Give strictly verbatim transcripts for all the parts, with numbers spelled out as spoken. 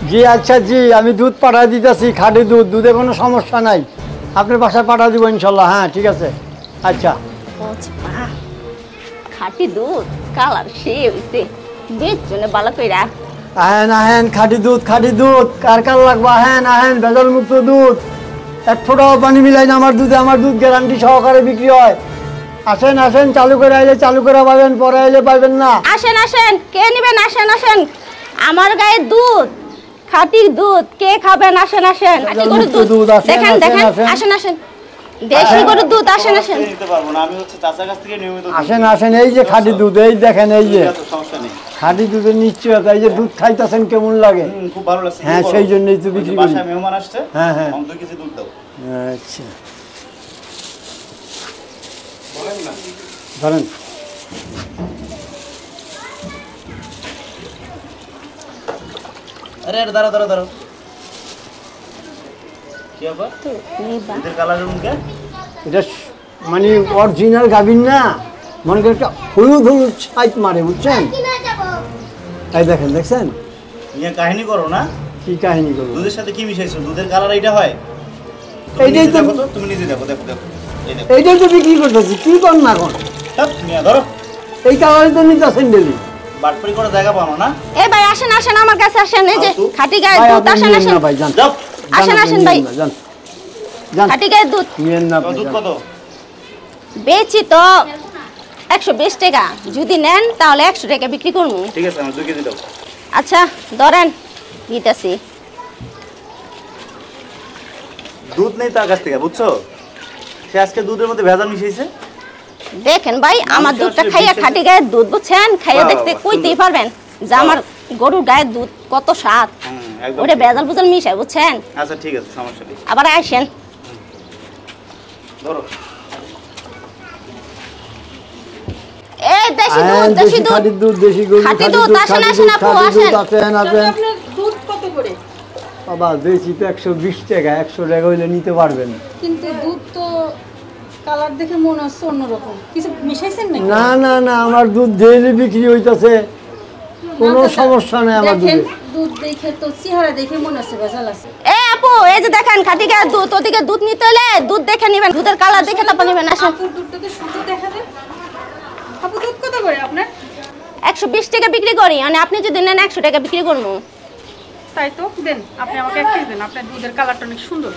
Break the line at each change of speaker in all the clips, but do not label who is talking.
জি আচ্ছা জি, আমি দুধ পাঠা দিতেছি, খাঁটি দুধ, দুধে কোনো সমস্যা নাই। আপনার বাসায় পাঠা দিব ইনশাল্লাহ। হ্যাঁ ঠিক আছে। আচ্ছা
খাঁটি দুধ কালার সে হইছে বেশ জন্য ভালো কইরা।
আহেন আহেন, খাঁটি দুধ খাঁটি দুধ, কার কার লাগবে আহেন আহেন, ভেজাল মুক্ত দুধ, এক ফোঁটাও পানি মিলাই না আমার দুধে। আমার দুধ গ্যারান্টি সহকারে বিক্রি হয়। আসেন আসেন, চালু করে আইলে চালু করে পাবেন, পরে আইলে পাবেন না।
আসেন আসেন, কে নেবেন? আসেন আসেন, আমার গায়ে দুধ, খাঁটি দুধ, কে খাবেন? আসেন আসেন,
দুধ
দেখেন দেখেন, আসেন আসেন, দেশি গরুর দুধ, আসেন আসেন।
আসেন আসেন, এই যে খাঁটি দুধ, এই দেখেন, এই যে খাঁটি দুধের নিশ্চয়তা। এই যে দুধ খাইতেছেন কেমন লাগে?
খুব ভালো লাগছে।
হ্যাঁ সেই জন্যই তো বিক্রি করি।
বাসায় মেহমান আসছে।
হ্যাঁ হ্যাঁ,
দুই কেজি দুধ দাও।
আচ্ছা ধরেন।
আরে আরে দাঁড়াও দাঁড়াও দাঁড়াও, কি ব্যাপার? দুধের কালার এমনকে?
এটা মানে অরিজিনাল গাভীর না, মনে করেন একটা হলুদ হলুদ ছাইট মারে, বুঝছেন? এই দেখেন, দেখছেন?
নিয়ে কাহিনী করো না।
কি কাহিনী করবো?
দুধের সাথে কি মিশাইছো? দুধের কালার এইটা হয়?
এইটাই তো,
দেখো তো, তুমি নিজে দেখো দেখো দেখো, এই দেখো,
এইটাই তো বিক্রি করতেছি। কি কর না এখন?
সব নিয়ে ধরো।
এই কালারই তো নিতেছেন ডেলি।
বাটপারি করে জায়গা পাও না।
এ ভাই আসেন আসেন, আমার কাছে আসেন, এই যে খাঁটি গায়ে
ভাই
দুধ,
আপনি
আসেন
নিয়েন
আসেন
না ভাই, যান
যাও।
আসেন আসেন ভাই,
যান যান,
খাঁটি গায়ে দুধ
নিয়েন না আপনি,
দুধ
যান।
কত?
বেচি তো একশো বিশ টাকা, যদি নেন তাহলে একশো টাকা বিক্রি করবো।
ঠিক আছে, আমার দুই কেজি দাও।
আচ্ছা ধরেন, দিতেছি।
দুধ নেই তার কাছ থেকে, বুঝছো? সে আজকে দুধের মধ্যে ভেজাল মিশাইছে।
দেখেন ভাই, আমার দুধটা খাইয়া, খাঁটি গায়ের দুধ, বুঝছেন? খাইয়া দেখতে কইতেই পারবেন যে আমার গরুর গায়ের দুধ কত স্বাদ। ওটা ভেজাল বুজাল মিশায়, বুঝছেন?
আচ্ছা ঠিক আছে, সমস্যা নেই।
আবার আসেন,
ধরো।
এই দেশি দুধ,
হ্যাঁ,
দেশি দুধ,
খাঁটি দুধ, দেশি গরু,
খাঁটি
খাঁটি
দুধ,
দুধ,
আসেন
খাঁটি
আসেন
দুধ,
আপু,
খাঁটি দুধ,
আসেন।
আসেন আসেন।
আপনার দুধ কত করে?
বাবা বেশি তো একশো বিশ টাকা, একশো টাকা হইলে নিতে পারবেন।
কিন্তু দুধ তো কালার দেখে মনে হচ্ছে অন্যরকম, কিছু মিশাইছেন নাকি?
না না না, আমার দুধ ডেইলি বিক্রি হইতাছে, কোনো
না,
সমস্যা নেই আমার
দেখেন,
দুধে।
দুধ দেখে তো চেহারা দেখে মনে হচ্ছে ভেজাল আছে।
এ আপু, এই যে দেখেন খাঁটি গায়ের দুধ, ওদিকে দুধ নিতে হলে দুধ দেখে নেবেন, দুধের কালার দেখে তারপর নেবেন। আসেন,
আপুর দুধটা তো সুন্দর দেখা যায়। আপু দুধ কত করে আপনার?
একশো বিশ টাকা বিক্রি করি, মানে আপনি যদি নেন একশো টাকা বিক্রি করবো।
তাই তো, দেন আপনি আমাকে এক কেজি দেন, আপনার দুধের কালারটা অনেক সুন্দর।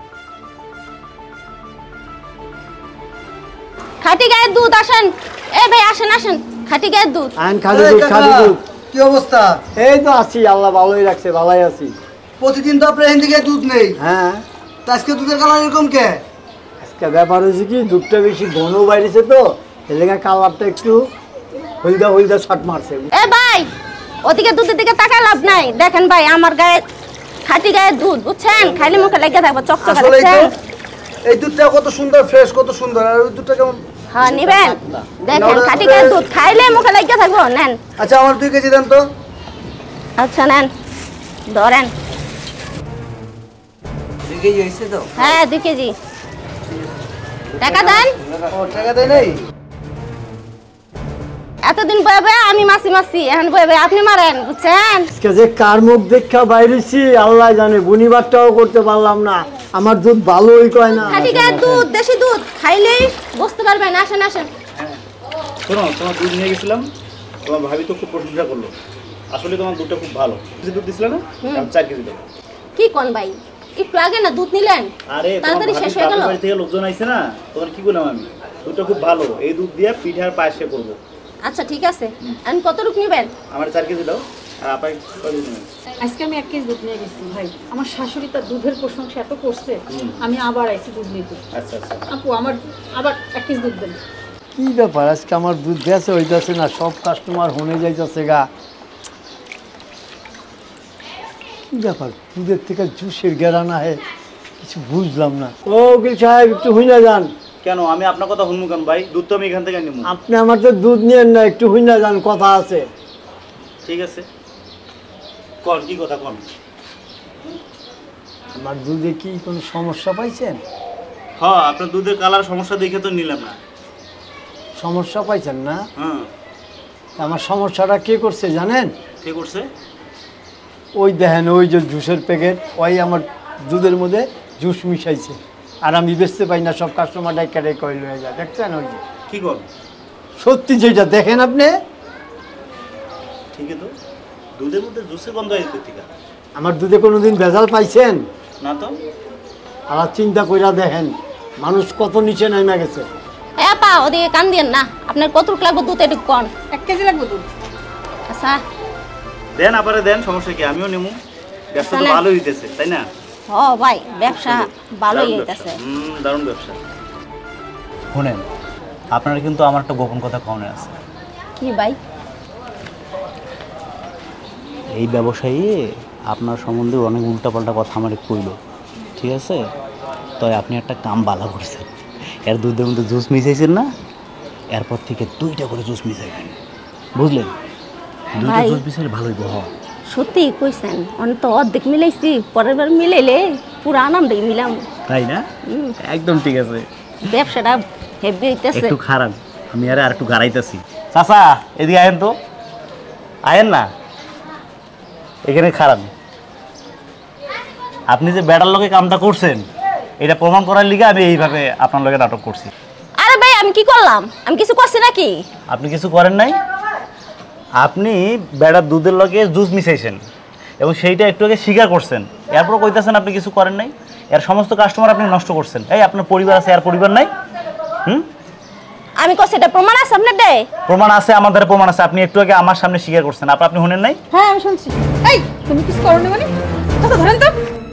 খাঁটি গায়ের দুধ, আসেন। এ ভাই আসেন আসেন, খাঁটি গায়ের দুধ।
আইন খাঁটি দুধ, খাঁটি দুধ।
কি অবস্থা?
এই তো আছি, আল্লাহ ভালোই রাখছে, ভালোই আছি।
প্রতিদিন তো আপনার এখান থেকে দুধ নেই,
হ্যাঁ
তা আজকে দুধের কালার এরকম কে?
আজকে ব্যাপার হয়েছে কি, দুধটা বেশি ঘন বাইরেছে তো, এলাকা কালারটা একটু হলদা হলদা শট মারছে।
এ ভাই, ওদিকে দুধের দিকে তাকায় লাভ নাই। দেখেন ভাই, আমার গায়ে খাঁটি গায়ের দুধ, বুঝছেন? খাইলে মুখে লেগে থাকবে চকচকা,
আসলেই তো,
দেখছেন?
এই দুধটা কত সুন্দর ফ্রেশ, কত সুন্দর। আর ওই দুধটা কেমন?
হ্যাঁ নিবেন, দেখেন খাঁটি গায়ের দুধ, খাইলে মুখে লেগে থাকবো, নেন।
আচ্ছা আমার দুই কেজি দেন তো।
আচ্ছা নেন, ধরেন।
দুই কেজি হয়েছে তো?
হ্যাঁ দুই কেজি। টাকা দেন।
ও টাকা দেয় নাই?
এতদিন বয়ে বয়ে আমি মাসি মাসি, এখন বয়ে বয়ে আপনি মারেন, বুঝছেন?
আজকে যে কার মুখ দেখা বাইরেছি আল্লাহ জানে, বুনিবারটাও করতে পারলাম না। আমার দুধ ভালোই কয় না।
খাঁটি গায়ের দুধ, দেশি দুধ, খাইলেই বুঝতে পারবেন। আসেন আসেন।
শোনো, তোমার দুধ নিয়ে গেছিলাম, তোমার ভাবি তো খুব প্রশংসা করলো। আসলে তোমার দুধটা খুব ভালো। কিছু দুধ দিছিল না? আমি চার কেজি দেবো।
কি কোন ভাই, একটু আগে না দুধ নিলেন,
আরে
তাড়াতাড়ি শেষ হয়ে গেল।
বাড়ি থেকে লোকজন আইছে না, তোমার কি বললাম আমি, দুধটা খুব ভালো। এই দুধ দিয়ে পিঠে আর পায়েসে করবো।
আচ্ছা ঠিক আছে, আমি কত রূপ নিবেন?
আমার চার কেজি দাও, আর আপাই কয় কেজি নেবেন?
আজকে আমি এক কেজি দুধ নিয়ে গেছি ভাই, আমার শাশুড়ি তার দুধের প্রশংসা এত করছে, আমি আবার আইছি দুধ নিতে।
আচ্ছা আচ্ছা,
আপু আমার আবার এক কেজি দুধ দেন।
কি ব্যাপার, আজকে আমার দুধ দেশে হইতেছে না, সব কাস্টমার হনে যাইতেছে গা। কি ব্যাপার, দুধের থেকে জুসের গেরান আহে, কিছু বুঝলাম না। ও উকিল সাহেব একটু হুইনা যান।
কেন আমি আপনার কথা শুনবো কেন ভাই? দুধ তো আমি এখান থেকে নিব।
আপনি আমার তো দুধ নিয়েন না, একটু হুইনা যান, কথা আছে।
ঠিক আছে, কন কি কথা কন।
আমার দুধে কি কোনো সমস্যা পাইছেন?
হ্যাঁ, আপনার দুধের কালার সমস্যা দেখে তো নিলাম না।
সমস্যা পাইছেন না?
হ্যাঁ।
আমার সমস্যাটা কে করছে জানেন?
কে করছে?
ওই দেখেন ওই যে জুসের প্যাকেট ওই আমার দুধের মধ্যে জুস মিশাইছে আর আমি বেচতে পাই না, সব কাস্টমার ডাইকা ডাইকা কইল হয়ে যায়। দেখছেন ওই যে
কি কর
সত্যি যেটা দেখেন আপনি।
ঠিকই তো, দুধের মধ্যে জুসের গন্ধ হয় কোথেকে?
আমার দুধে কোনোদিন ভেজাল পাইছেন?
না তো।
আর চিন্তা কইরা দেখেন মানুষ কত নিচে নামে গেছে।
এ পা ওদিকে কান দিয়েন না, আপনার কতটুক লাগবে দুধ একটু কন।
এক কেজি লাগবে দুধ।
আচ্ছা
দেন আপারে দেন, সমস্যা কি, আমিও নেবো। ব্যবসা তো
তাহলে-
ভালোই হইতেছে তাই না?
ও ভাই ব্যবসা ভালোই
দারুণ
হইতাছে।
ব্যবসা। হুম, দারুণ ব্যবসা। শুনেন, আপনারা কিন্তু আমার একটা গোপন কথা কমনে আছে।
কি ভাই?
এই ব্যবসায়ী আপনার সম্বন্ধে অনেক উল্টাপাল্টা কথা আমার কইল, ঠিক আছে? তাই আপনি একটা কাম বালা করছেন, এর দুধের মধ্যে জুস মিশাইছেন না, এরপর থেকে দুইটা করে জুস মিশাইবেন, বুঝলেন? দুইটা
ভাই।
জুস মিশাইলে ভালোই বহ।
সত্যি কইছেন, অনেক তো অর্ধেক মিলাইছি, পরের বার মিলাইলে পুরো আনন্দে মিলাম।
তাই না? একদম ঠিক আছে।
ব্যবসাটা হেভি হইতেছে।
একটু খারাপ, আমি আরে আর একটু গাড়াইতেছি। চাচা এদিকে আয়েন তো, আয়েন না, এখানে খারাপ। আপনি যে বেড়ার লোকে কামটা করছেন এটা প্রমাণ করার লিগে আমি এইভাবে আপনার লোকে নাটক করছি।
আরে ভাই আমি কি করলাম? আমি কিছু করছি নাকি?
আপনি কিছু করেন নাই, আপনি বেড়ার দুধের লগে জুস মিশাইছেন এবং সেইটা একটু আগে স্বীকার করছেন, এরপর কইতেছেন আপনি কিছু করেন নাই। এর সমস্ত কাস্টমার আপনি নষ্ট করছেন। এই আপনার পরিবার আছে, আর পরিবার নাই? হুম,
আমি কইছি এটা প্রমাণ আছে আপনার দে?
প্রমাণ আছে, আমাদের প্রমাণ আছে। আপনি একটু আগে আমার সামনে স্বীকার করছেন, আপনি আপনি শুনেন নাই?
হ্যাঁ আমি শুনছি। এই তুমি কিছু করো না মানে? আচ্ছা ধরেন তো।